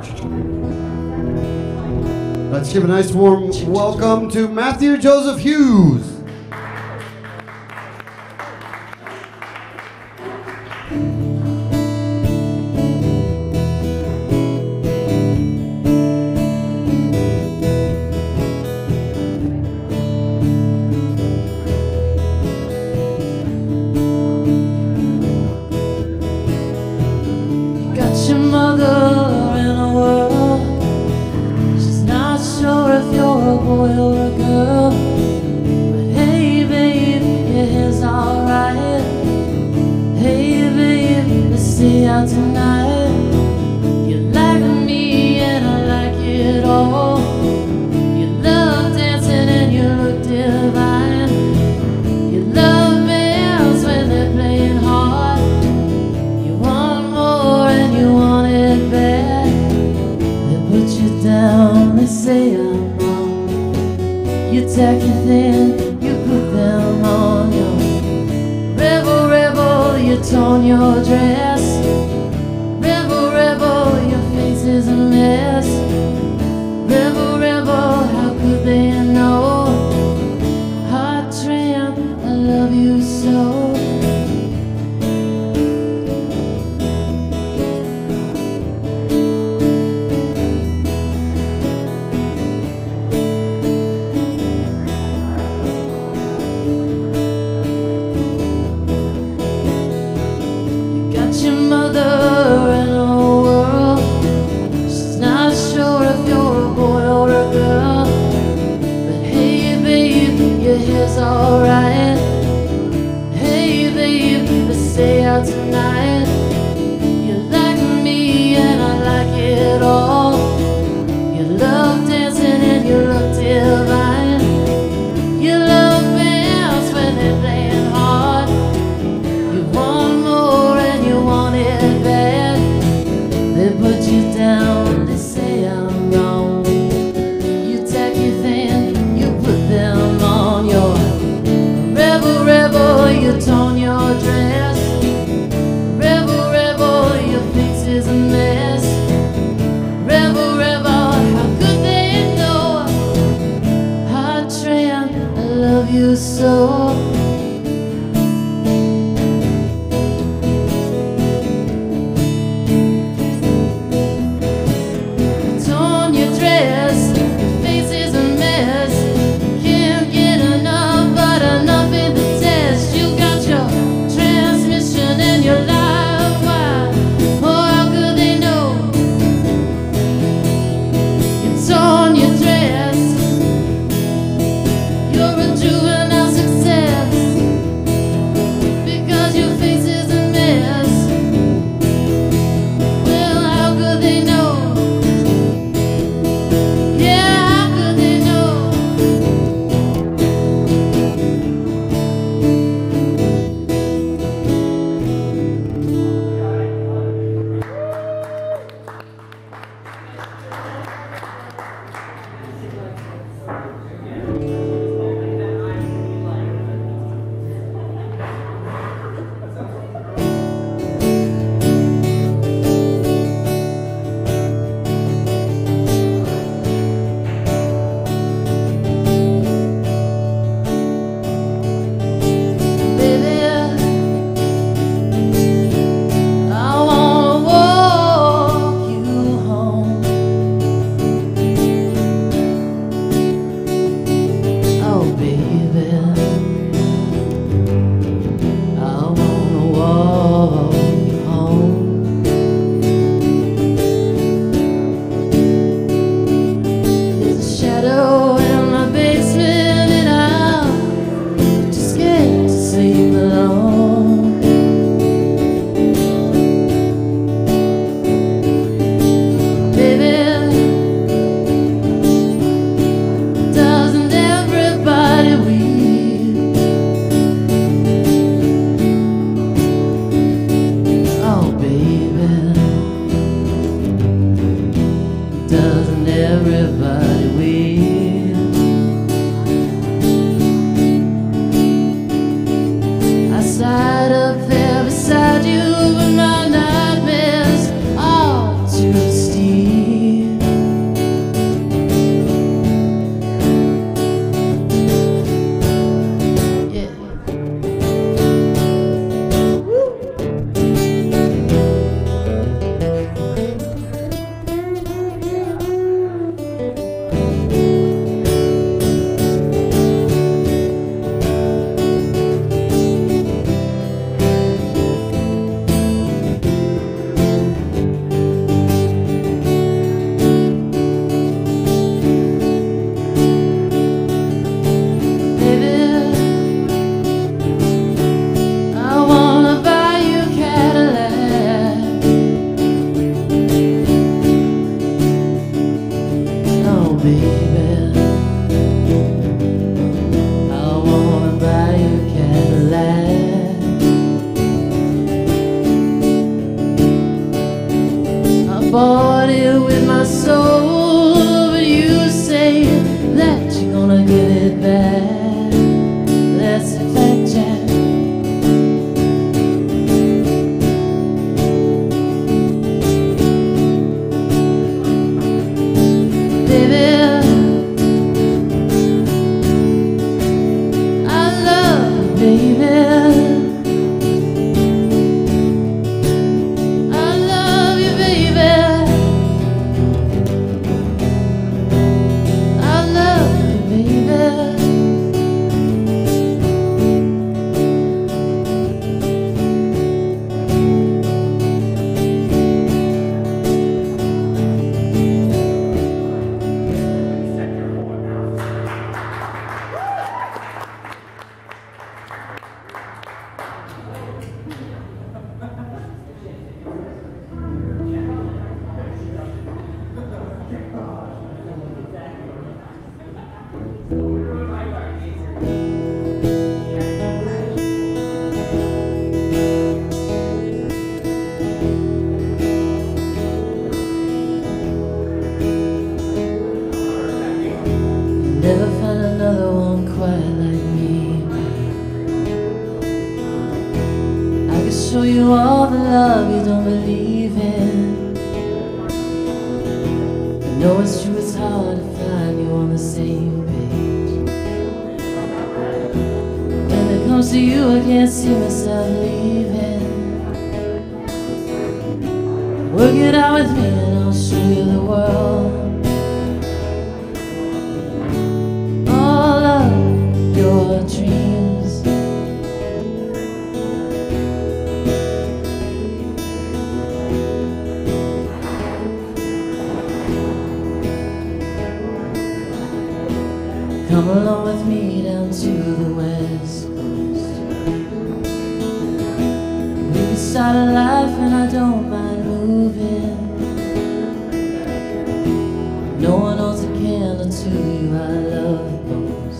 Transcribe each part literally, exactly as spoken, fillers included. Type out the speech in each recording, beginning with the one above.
Let's give a nice warm welcome to Matthew Joseph Hughes. Got your mother in a world. She's not sure if you're a boy or a girl. But hey baby, your hair's alright. Hey baby, let's stay out tonight. You like me and I like it all. You love dancing and you look divine. You love bands when they're playing hard. You want more and you want it bad. They put you down, they say I'm wrong. You tacky thin, you put them on. You rebel, rebel, you torn your dress. Rebel, rebel, your face is a mess. Rebel, rebel, how could they know? Hot tramp, I love you so. Got your bought it with my soul, but you say that you're gonna get it back. That's a fact, Jack. Baby, I love you, baby. Never find another one quite like me. I can show you all the love you don't believe in. I know it's true, it's hard to find you on the same page. When it comes to you, I can't see myself leaving. Work it out with me and I'll show you the world. Your dreams. Come along with me down to the West Coast. We can start a life and I don't mind moving. No one owns a candle to you I love most.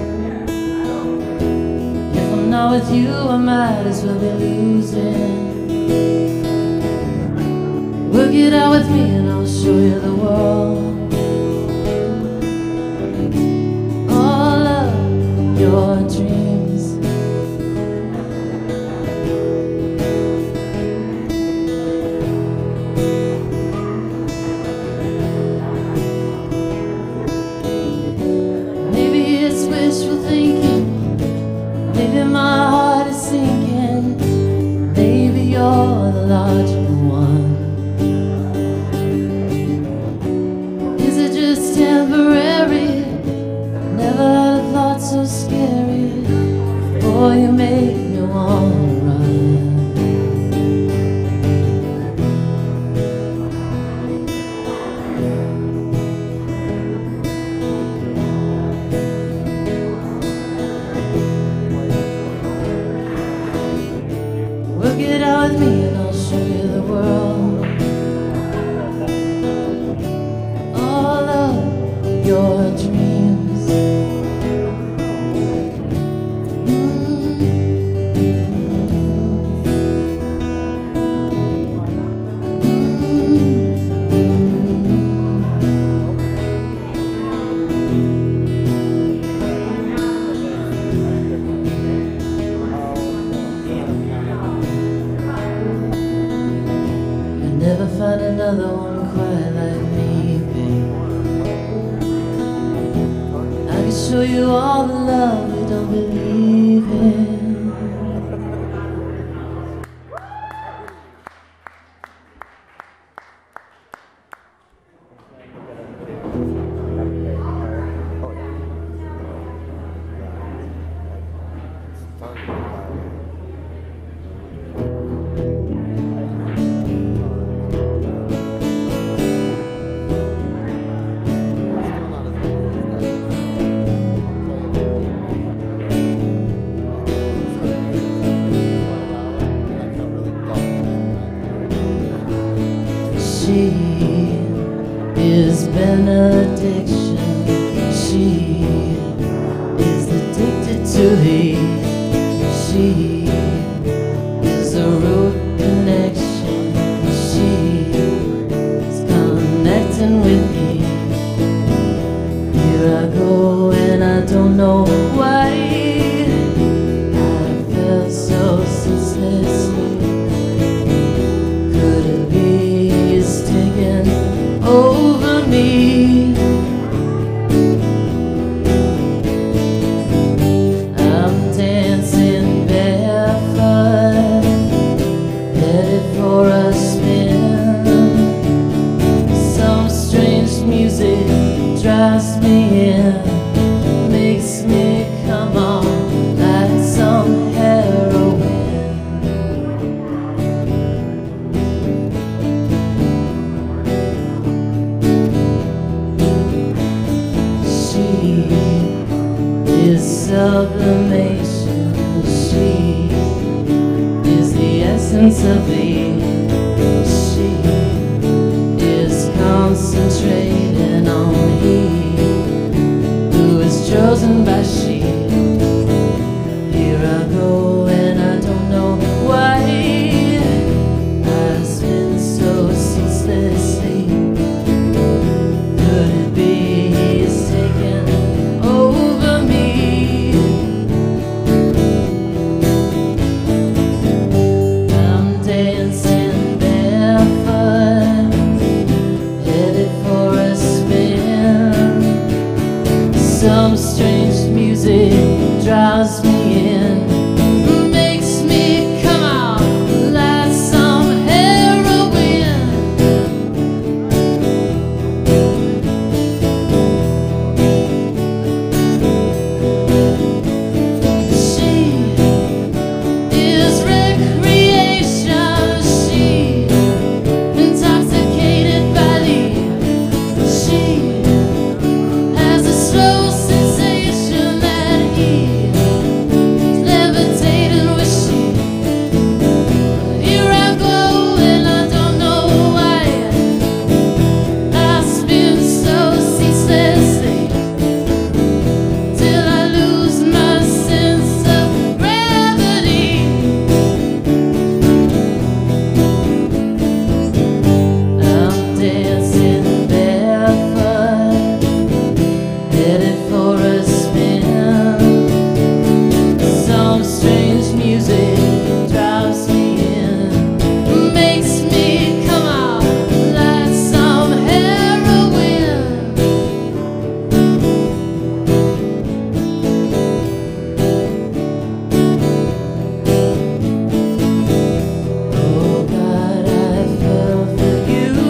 Not with you, I might as well be losing. Work it out with me and I'll show you the world. All of your dreams. Maybe it's wishful thinking. Maybe my heart is sinking. Maybe you're the logical one. Is it just temporary? Never had a thought so scary. Boy, you make me wanna run. Work it out with me and I'll show you the world. All of your dreams. Never find another one quite like me, babe. I can show you all the love you don't believe in. She is benediction. She is addicted to thee. She is a root connection. She singing with me. Here I go and I don't know why. I felt so senselessly. Could it be he's taking over me? I'm dancing barefoot, headed for a spin. Some strange music drives me in, makes me come on like some heroin. She is sublimation, she is the essence of thee. She is concentrating on he who is chosen by she. Here I go and I don't know why. I spin so ceaselessly. Could it be he's taking over me? I'm dancing barefoot, headed for a spin. Some strange music drives me in, makes me come out like some heroin. She is recreation, she intoxicated by thee. She has a slow sensation that he is levitating with she. Here I go and I don't know why. I spin so ceaselessly till I lose my sense of gravity. I'm dancing barefoot, headed for a spin. Some strange music drives me in, makes me come out like some heroin. Oh God, I fell for you.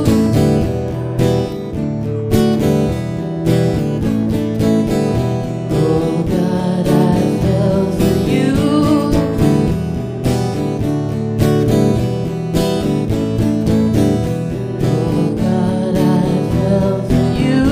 Oh God, I fell for you. Oh God, I fell for you.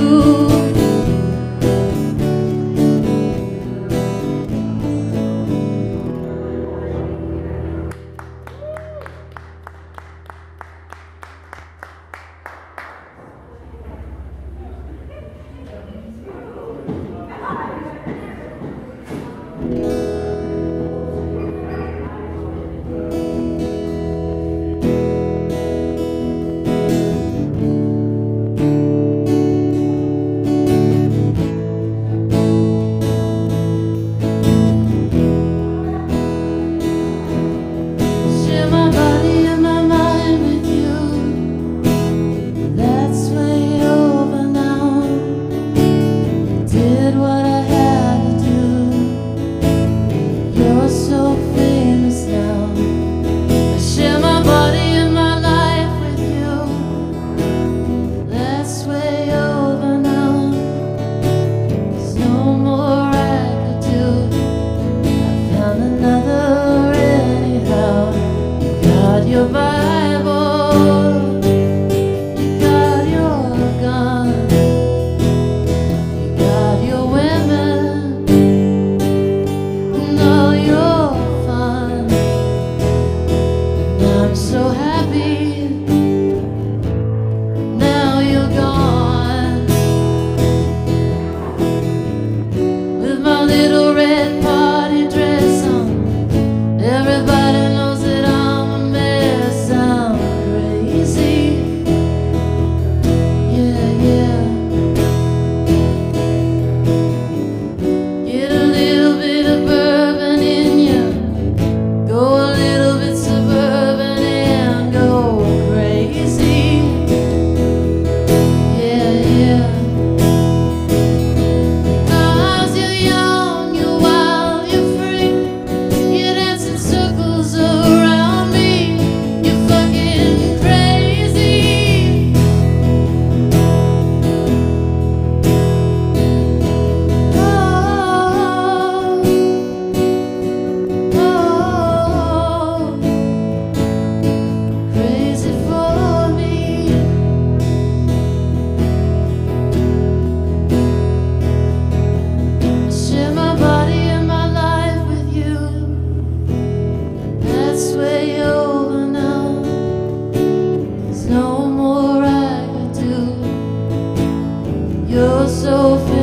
Share my body and my mind with you. That's way over now. Did what I had to do. You're so famous now. I share my body and my life with you. That's way over now. There's no more I could do. I found another anyhow. You got your Bible, you got your gun, you got your women, and all your fun. And I'm so happy now you're gone. With my little red party dress on, everybody knows that I'm a mess. I'm crazy. no more I could do. You're so